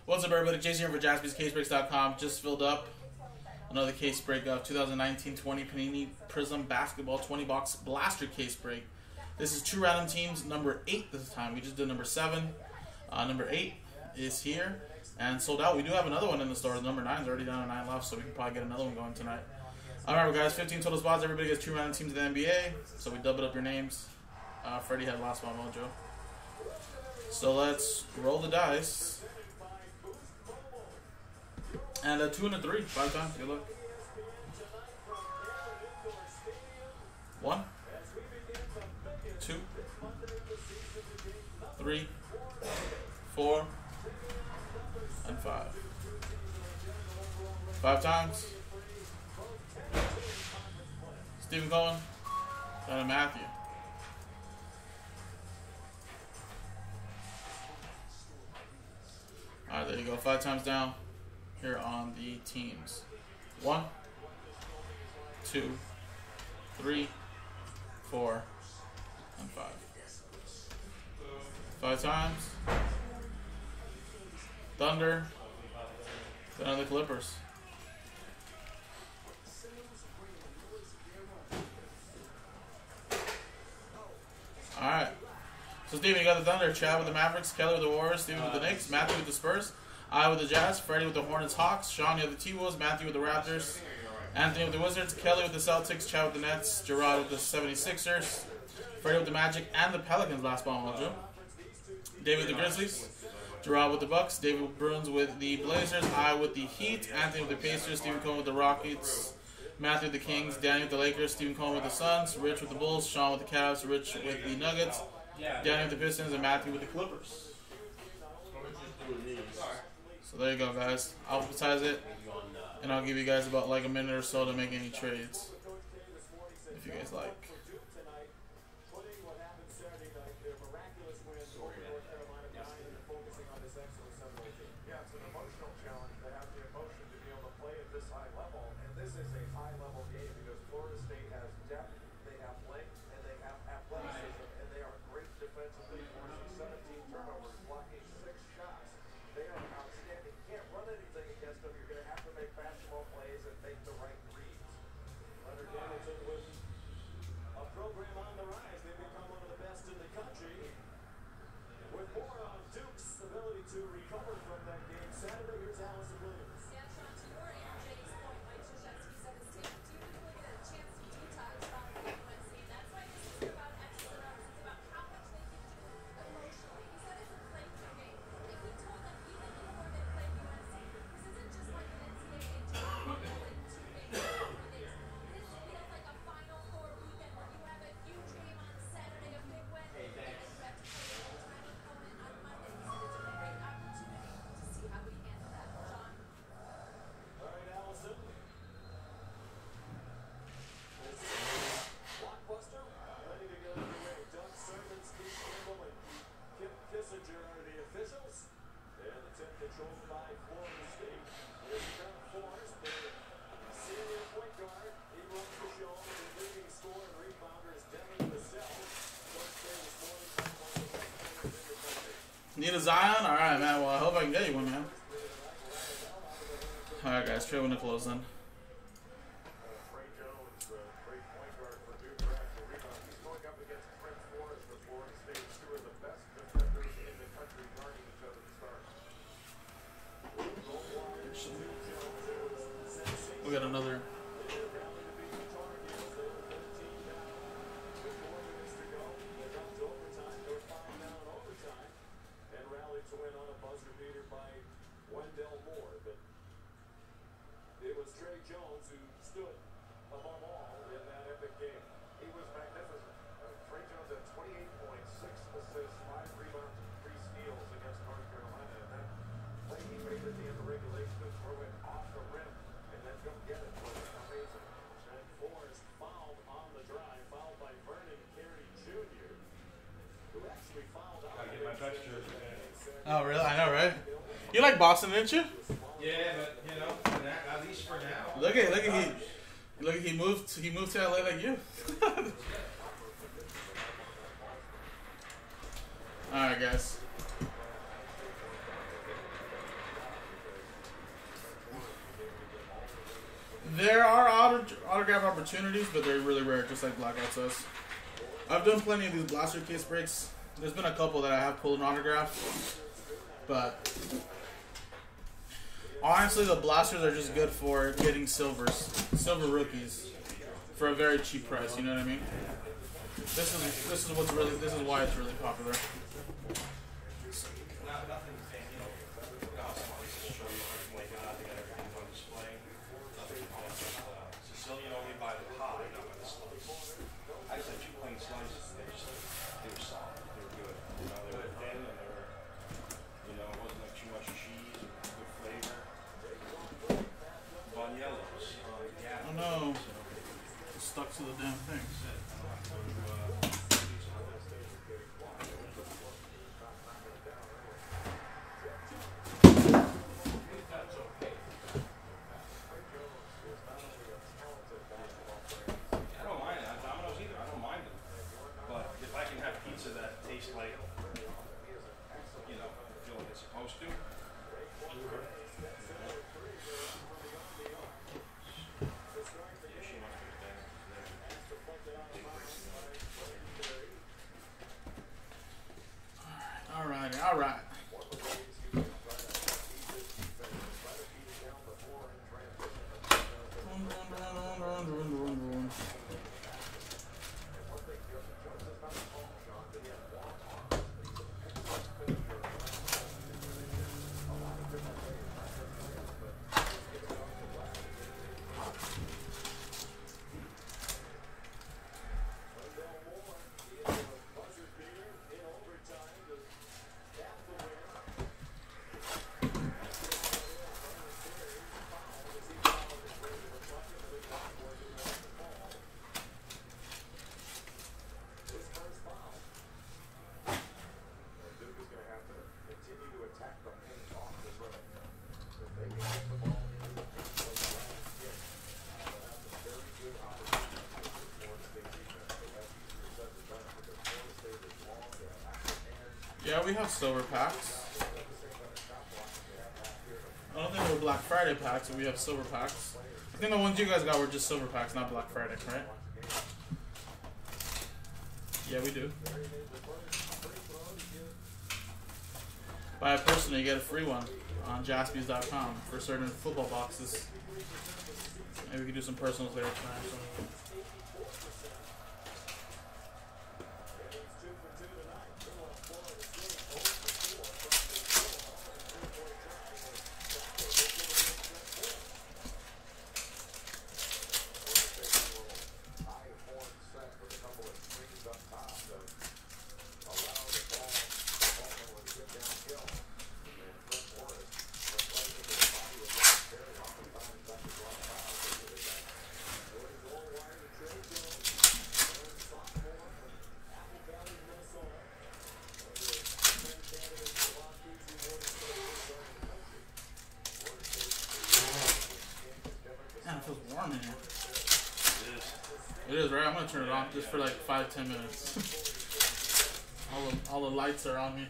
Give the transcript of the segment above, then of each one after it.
What's up, everybody? Jason here for JaspysCaseBreaks.com. Just filled up another case break of 2019-20 Panini Prizm Basketball 20-box blaster case break. This is 2 random teams, number 8 this time. We just did number 7. Number 8 is here and sold out. We do have another one in the store. Number 9 is already down to 9 left, so we can probably get another one going tonight. Remember, guys, 15 total spots. Everybody gets 2 random teams in the NBA, so we doubled up your names. Freddie had last one, Mojo. So let's roll the dice. And 2 and a 3, 5 times. Good luck. 1, 2, 3, 4, and 5. 5 times. Stephen Cohen and Matthew. Alright, there you go. 5 times down here on the teams. 1, 2, 3, 4, and 5. 5 times. Thunder. Then on the Clippers. Alright. So Steven, you got the Thunder, Chad with the Mavericks, Kelly with the Warriors, Steven with the Knicks, Matthew with the Spurs, I with the Jazz, Freddie with the Hornets, Hawks, Sean you have the T-Wolves, Matthew with the Raptors, Anthony with the Wizards, Kelly with the Celtics, Chad with the Nets, Gerard with the 76ers, Freddie with the Magic and the Pelicans, last ball, Mojo. David with the Grizzlies, Gerard with the Bucks, David Bruins with the Blazers, I with the Heat, Anthony with the Pacers, Stephen Cohen with the Rockets, Matthew with the Kings, Danny with the Lakers, Stephen Cohen with the Suns, Rich with the Bulls, Sean with the Cavs, Rich with the Nuggets, Danny with the Pistons, and Matthew with the Clippers. So there you go, guys. I'll advertise it, and I'll give you guys about like a minute or so to make any trades, if you guys like. Need a Zion? Alright, man. Well, I hope I can get you one, man. Alright, guys. Trade when to close then. We got another. Oh, really? I know, right? You like Boston, didn't you? Yeah, but you know, at least for now. Look at he moved to LA like you. All right, guys. There are autograph opportunities, but they're really rare, just like Blackout says. I've done plenty of these blaster case breaks. There's been a couple that I have pulled an autograph, but honestly, the blasters are just good for getting silver rookies for a very cheap price. You know what I mean? This is why it's really popular. Oh no, it's stuck to the damn thing. All right. Yeah, we have silver packs. I don't think they were Black Friday packs, but we have silver packs. I think the ones you guys got were just silver packs, not Black Friday, right? Yeah, we do. Buy a person, you get a free one on jaspys.com for certain football boxes. Maybe we can do some personals later tonight. So. Warm in here. It is, right? I'm gonna turn it off just for like 5-10 minutes. all the lights are on me.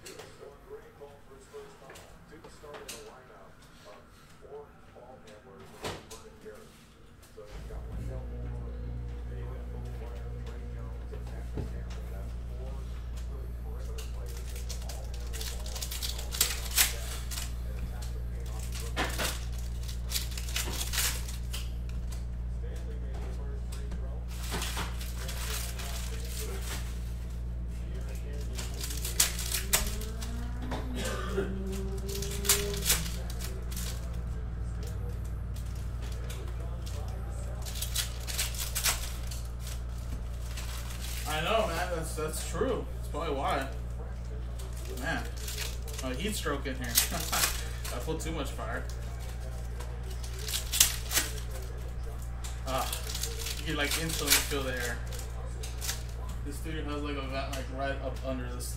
I know, man. That's true. That's probably why. Man, a heat stroke in here. I put too much fire. You can like instantly feel the air. This dude has like a vent like right up under this.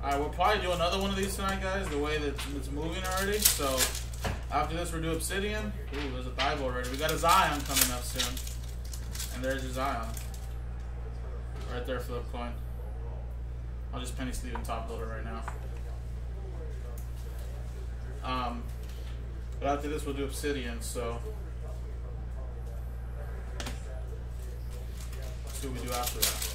Alright, we'll probably do another one of these tonight, guys, the way that it's moving already. So, after this, we'll do Obsidian. Ooh, there's a Bible already. We got a Zion coming up soon. And there's your Zion. Right there, flip coin. I'll just penny sleeve and top loader right now. But after this, we'll do Obsidian, so. Let's see what we do after that.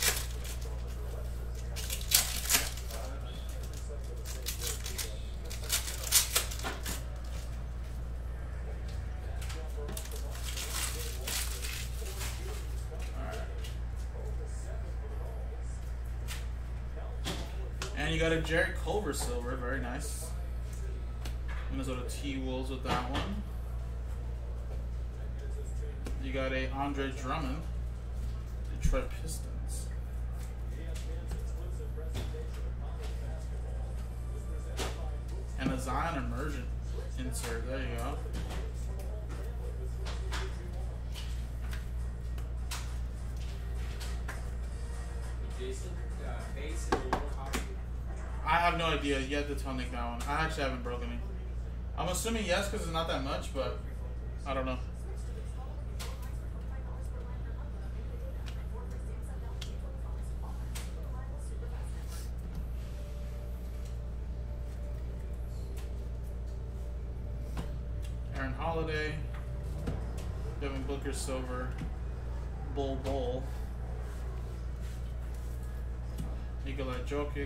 And you got a Jarrett Culver silver, very nice. Minnesota T-Wolves with that one. You got a Andre Drummond, Detroit Pistons. And a Zion Immersion insert, there you go. I have no idea yet to tell Nick that one. I actually haven't broken it. I'm assuming yes because it's not that much, but I don't know. Aaron Holiday, Devin Booker silver, Bull, Nikola Jokic.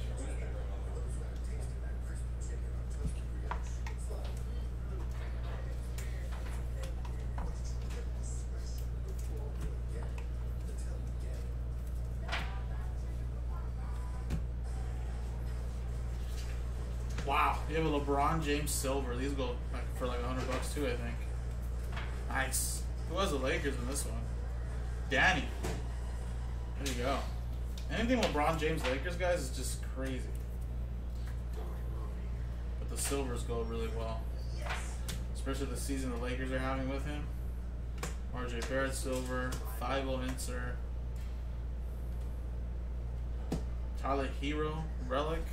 Wow, you have a LeBron James silver. These go like for like $100 too, I think. Nice. Who has the Lakers in this one? Danny. There you go. Anything LeBron James Lakers, guys, is just crazy. But the silvers go really well. Especially the season the Lakers are having with him. RJ Barrett silver, 5-0 insert. Tyler Hero, relic.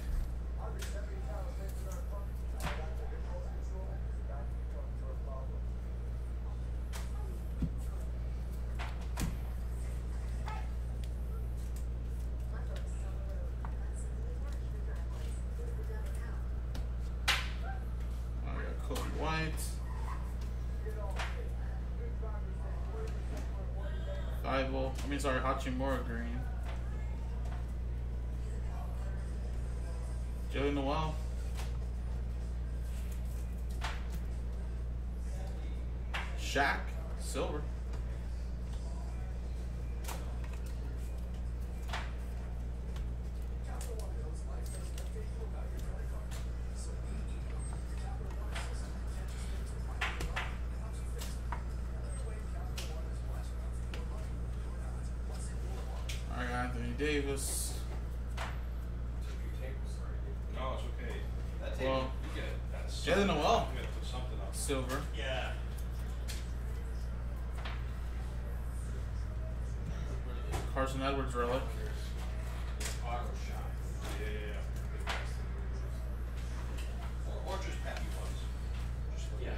White, 5-0. I mean, sorry, Hachimura green. Joey Noel. Shaq, silver. Anthony Davis. No, it's okay. That table, Well, you get Jalen Noel. You gotta put something up. Silver. Yeah. Carson Edwards relic. Auto shot. Yeah. Or just happy ones. Just yeah.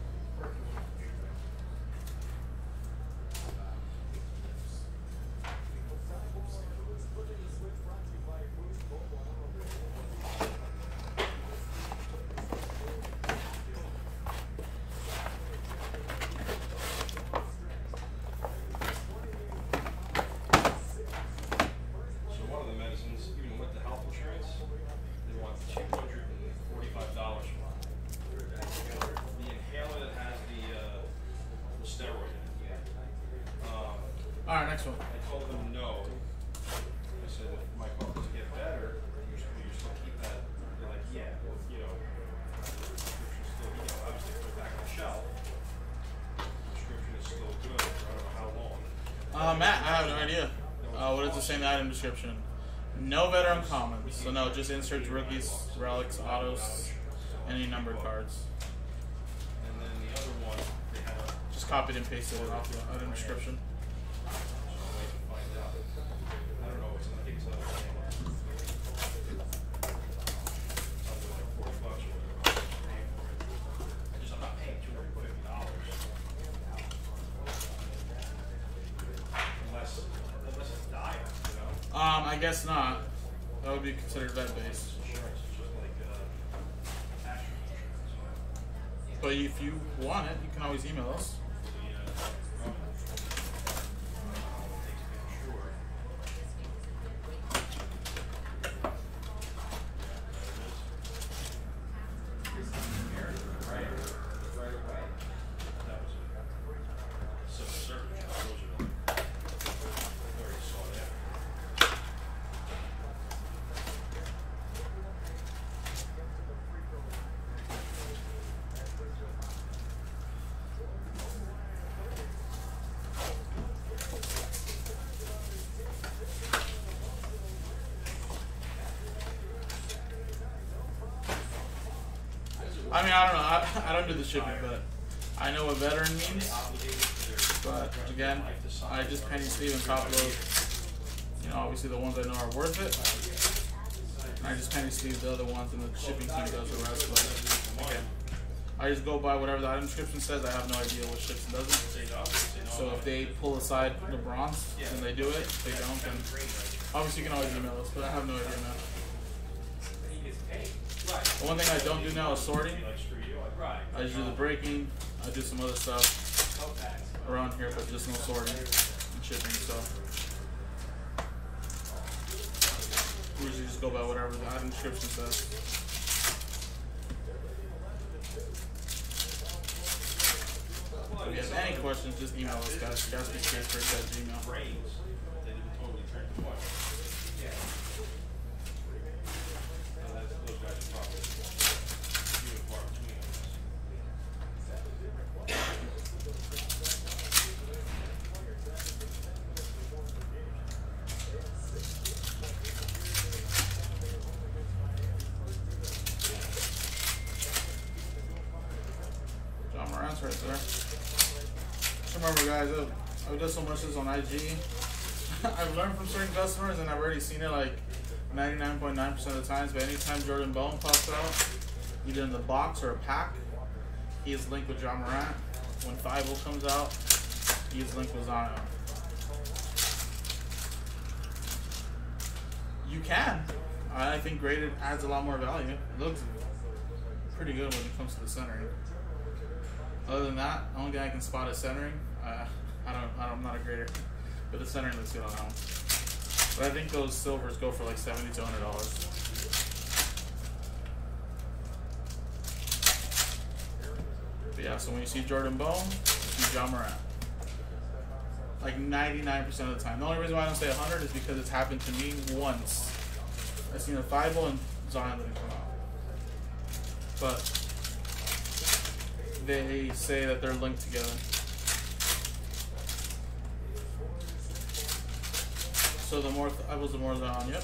Alright, next one. I told them no. I said, if my focus get better, you still keep that. They're like, yeah, well, you know, prescription's still, you know, obviously put it back on the shelf. Prescription is still good for I don't know how long. Matt, I have no idea. What does it say in the item description? No veteran commons. So no, just inserts, rookies, relics, autos, any numbered cards. And then the other one, they had a... Just copied and pasted it off the item description. I guess not. That would be considered vet based. But if you want it, you can always email us. I mean, I don't know. I don't do the shipping, but I know what veteran means. But again, I just penny sleeve on top of, you know, obviously the ones I know are worth it. And I just penny sleeve the other ones, and the shipping team does the rest. But again, I just go by whatever the item description says. I have no idea what ships and doesn't. So if they pull aside the bronze, then they do it. If they don't, then obviously you can always email us. But I have no idea now. The one thing I don't do now is sorting. I just do the breaking. I do some other stuff around here, but just no sorting and shipping. So we usually just go by whatever the item description says. If you have any questions, just email us, guys. GasbyTransfers@gmail.com. Right there. Just remember, guys, I've done so much of this on IG. I've learned from certain customers, and I've already seen it like 99.9% of the times. But anytime Jordan Bone pops out, either in the box or a pack, he is linked with John Morant. When 5-0 comes out, he is linked with Zion. You can. I think graded adds a lot more value. It looks pretty good when it comes to the centering. Other than that, the only thing I can spot is centering. I'm not a grader, but the centering looks good on that one. But I think those silvers go for like $70 to $100. But yeah, so when you see Jordan Bone, you see John Morant. Like 99% of the time. The only reason why I don't say 100 is because it's happened to me once. I've seen a 5-0 and Zion didn't come out. But they say that they're linked together. So the more I was, the more Zion. Yep.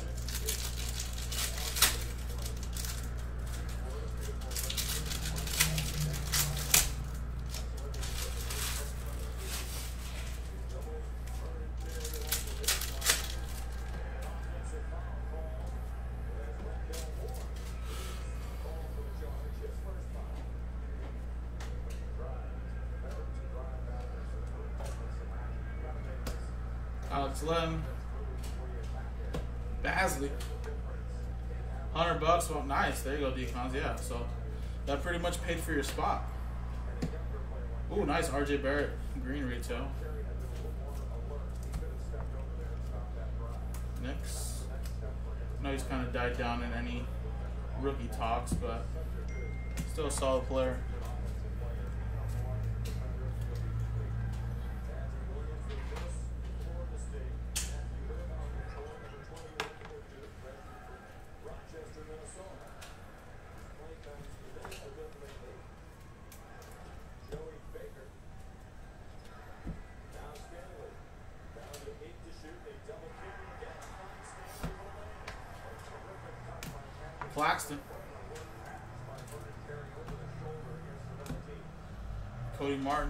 Alex Len, Basley, $100. Well, nice. There you go, Decons. Yeah, so that pretty much paid for your spot. Ooh, nice. RJ Barrett, green retail. Next, I know he's kind of died down in any rookie talks, but still a solid player. Claxton, Cody Martin,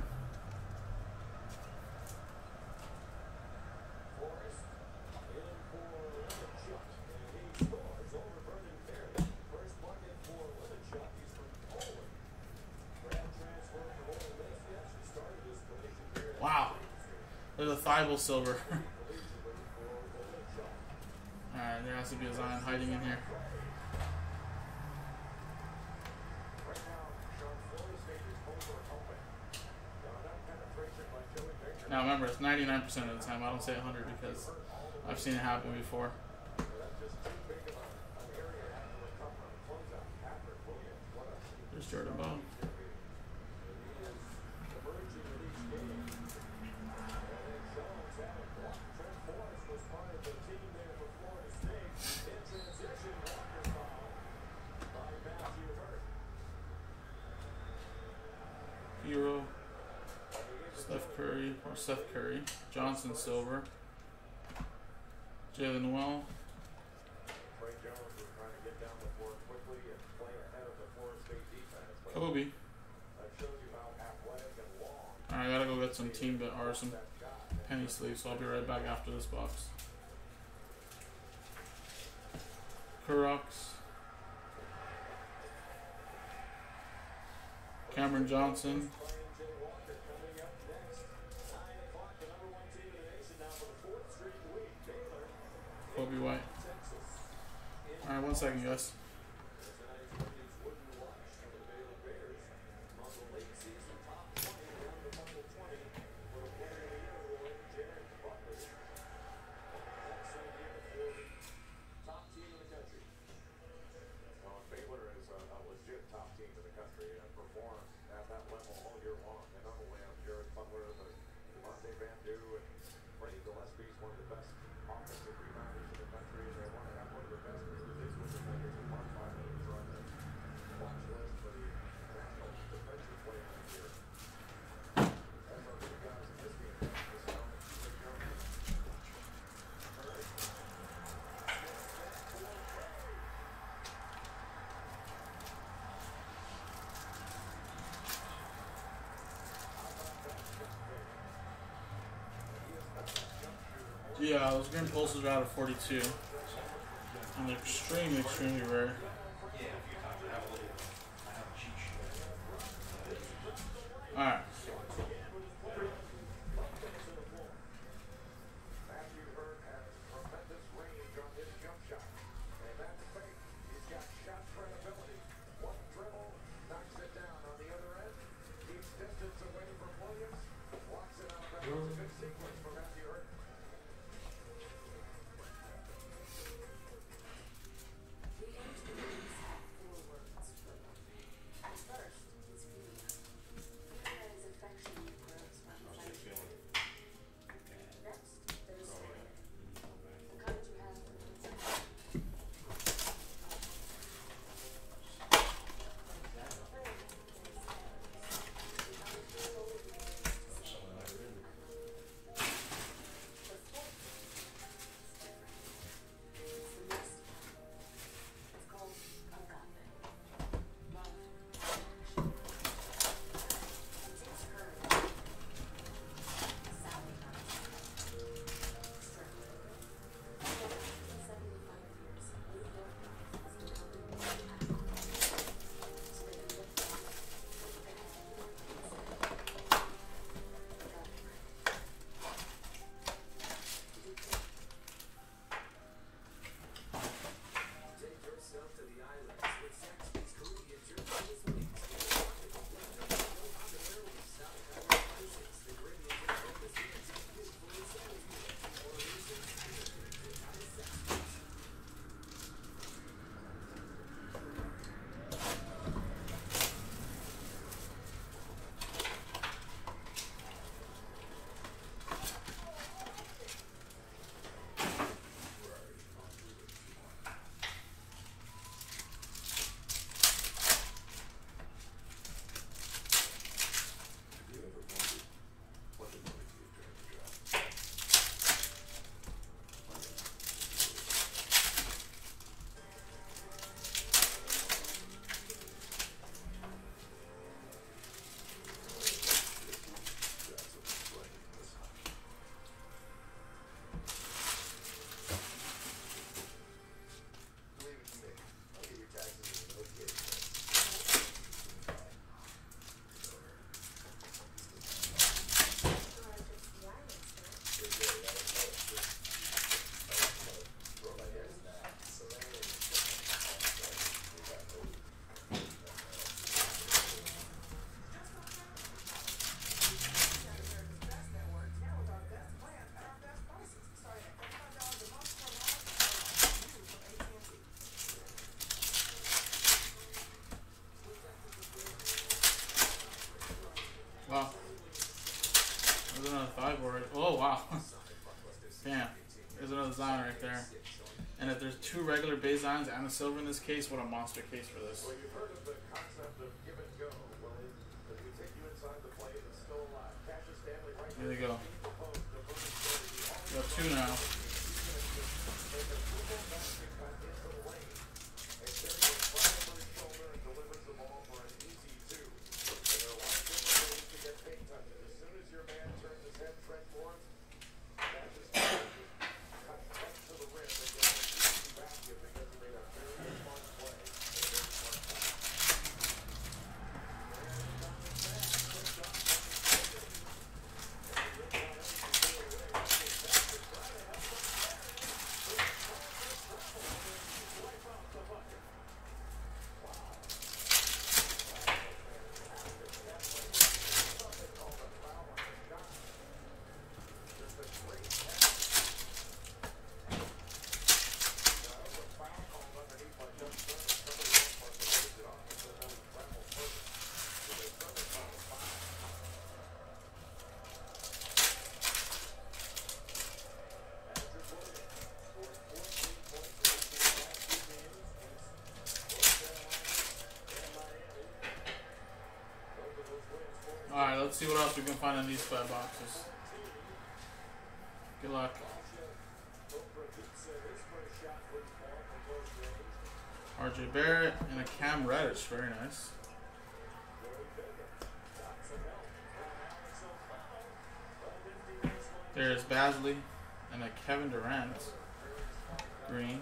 wow, there's a Thibault silver. There has to be a Zion hiding in here. Now remember, it's 99% of the time. I don't say 100 because I've seen it happen before. There's Jordan Bone. Hero. Seth Curry. Johnson Silver. Jalen Well. Kobe. Alright, I gotta go get some team or some penny sleeves, so I'll be right back after this box. Kuroks. Cameron Johnson. Kobe White. Alright, 1 second, guys. Yeah, those green pulses are out of 42. And they're extremely, extremely rare. Alright. And if there's 2 regular base designs and a silver in this case, what a monster case for this. Well, you've heard of the concept of give and go. Well, as we take you inside the plate, it's still alive. Cassius Stanley right Here they go. now. Got 2 now. Alright, let's see what else we can find in these 5 boxes. Good luck. RJ Barrett and a Cam Reddish. Very nice. There's Basley and a Kevin Durant. Green.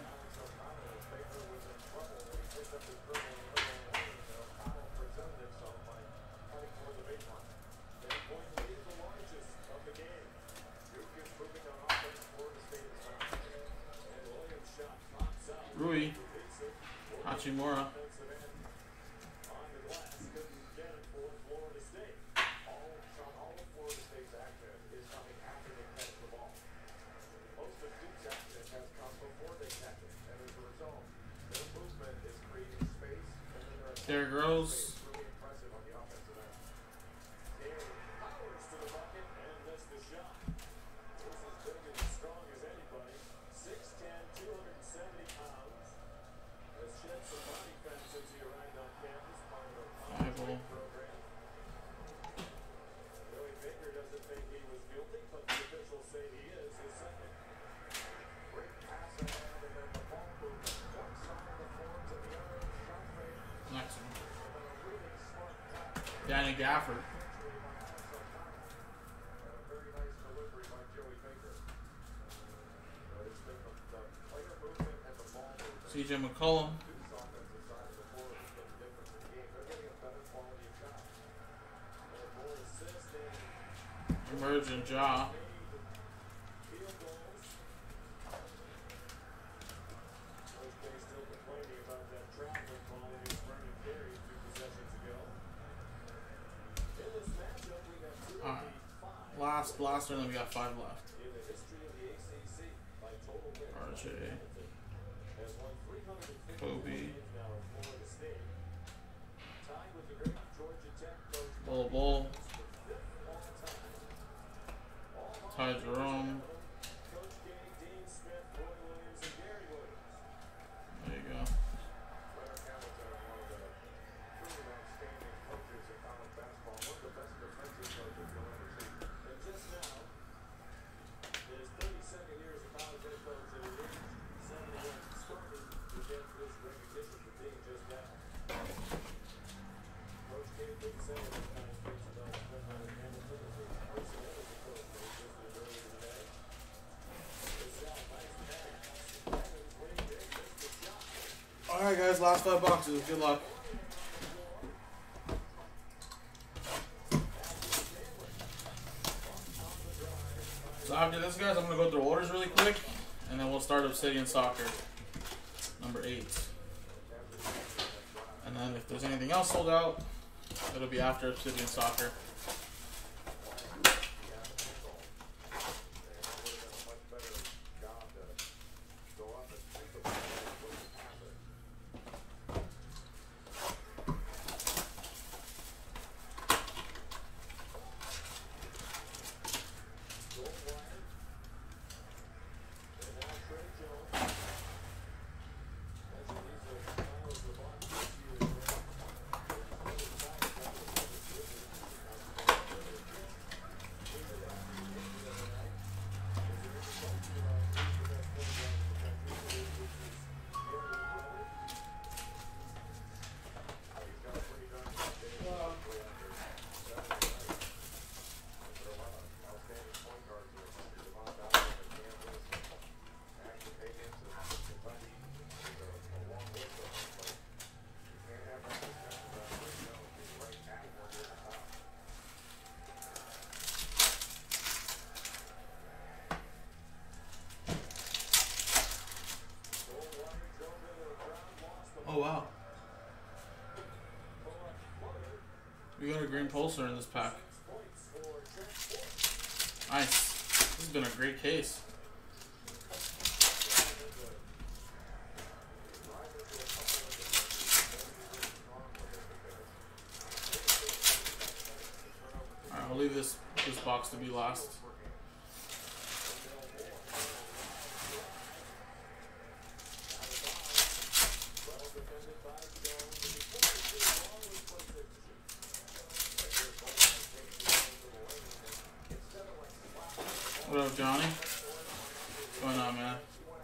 Rui Hachimura. Derrick Rose. Danny Gafford. CJ McCollum. Emergent Ja. Last blaster, and then we got 5 left. RJ, Kobe, Bull, Ty Jerome. There you go. Alright guys, last 5 boxes. Good luck. So after this, guys, I'm going to go through orders really quick, and then we'll start Obsidian Soccer, number 8. And then if there's anything else sold out, it'll be after Obsidian Soccer. We got a green pulsar in this pack. Nice. This has been a great case. Alright, I'll leave this box to be last. What up, Johnny? What's going on, man?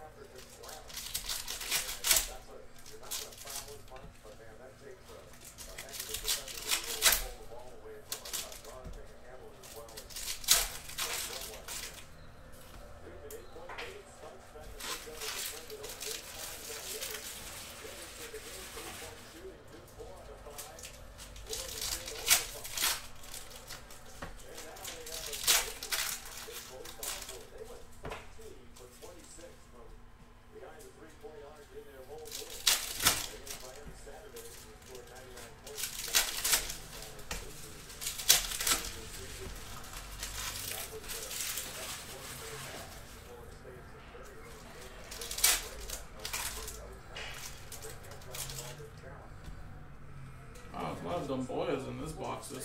Wow, a lot of dumb boys in this boxes.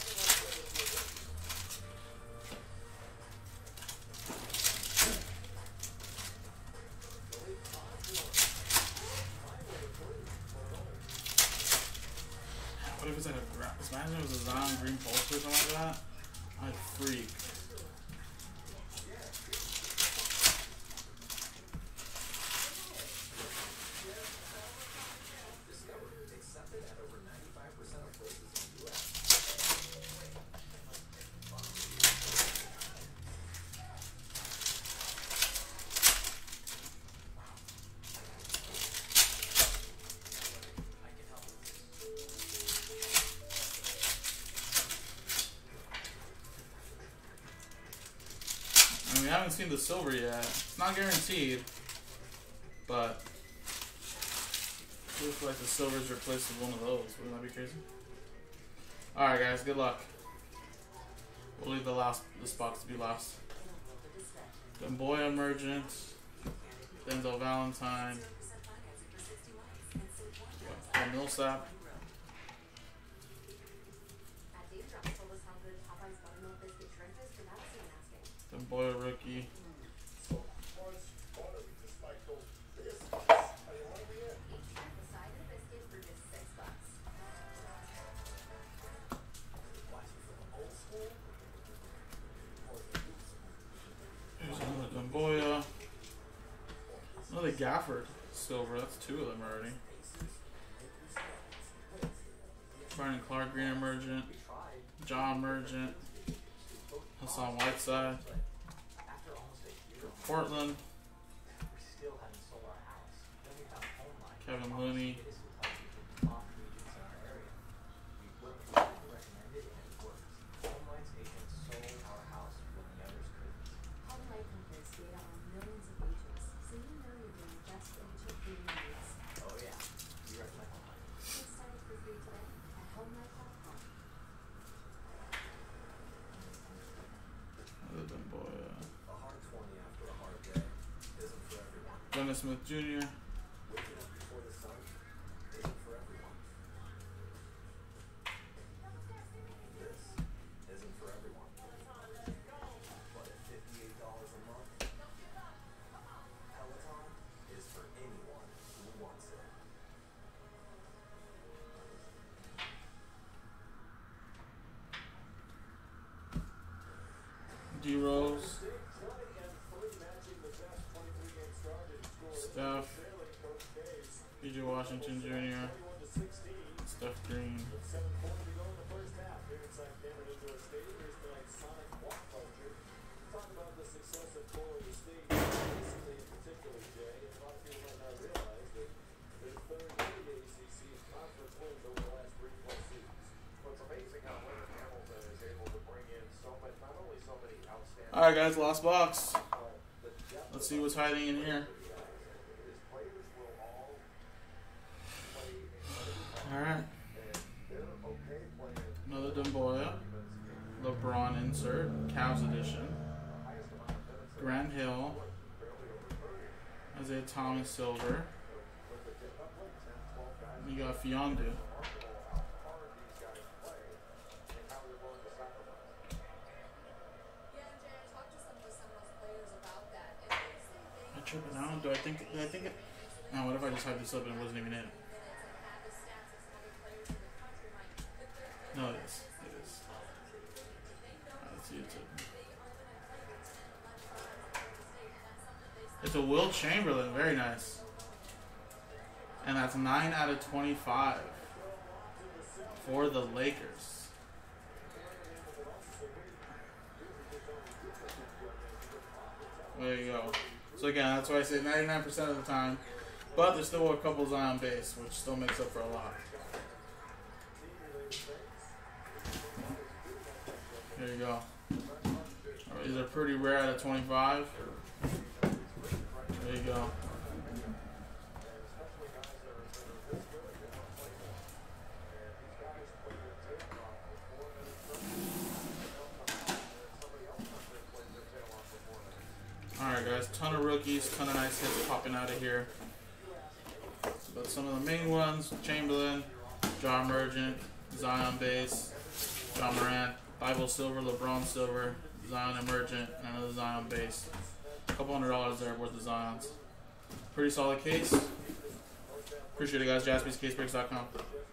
What if it's like a imagine it was a Zion green pulse or something like that? I'd freak. We haven't seen the silver yet. It's not guaranteed, but it looks like the silver's replaced with one of those. Wouldn't that be crazy? Alright guys, good luck. We'll leave this box to be last. Gamboa Emergent, Denzel Valentine, Millsap. Gamboa rookie. Here's another Gamboa. Another Gafford silver. That's two of them already. Brandon Clark green emergent. John Emergent. Hassan Whiteside. For Portland. Kevin Looney. Dennis Smith Jr. D-Rose. Steph, PJ Washington Jr., Steph Green. Alright guys, last box. Let's see what's hiding in here. Alright. Another Strong Silver. You got Fiondu. I tripping out. Did I think it? No, what if I just hyped this up and it wasn't even in? No, it is. It is. Let's see. It's a Will Chamberlain. Very nice. And that's 9 out of 25 for the Lakers. There you go. So again, that's why I say 99% of the time. But there's still a couple Zion base, which still makes up for a lot. There you go. These are pretty rare out of 25. There you go. Alright guys, ton of rookies, ton of nice hits popping out of here. But some of the main ones, Chamberlain, John Emergent, Zion base, John Morant, Bible Silver, LeBron Silver, Zion Emergent, and another Zion base. A couple $100 there worth of Zions. Pretty solid case. Appreciate it guys, jaspyscasebreaks.com.